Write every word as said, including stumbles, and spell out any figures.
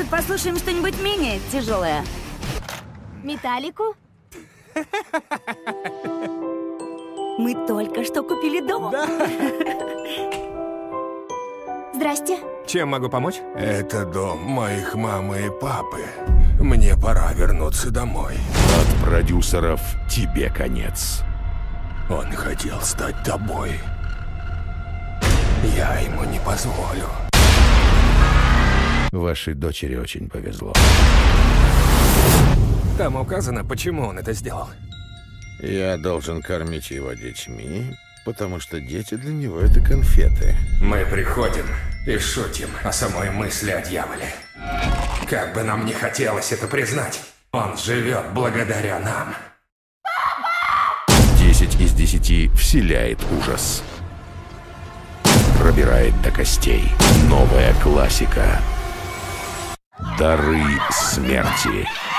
Может, послушаем что-нибудь менее тяжелое? Металлику? Мы только что купили дом. Да. Здрасте. Чем могу помочь? Это дом моих мамы и папы. Мне пора вернуться домой. От продюсеров тебе конец. Он хотел стать тобой. Я ему не позволю. Вашей дочери очень повезло. Там указано, почему он это сделал. Я должен кормить его детьми, потому что дети для него — это конфеты. Мы приходим и шутим о самой мысли о дьяволе. Как бы нам не хотелось это признать, он живет благодаря нам. десять из десяти вселяет ужас. Пробирает до костей. Новая классика. Дары смерти.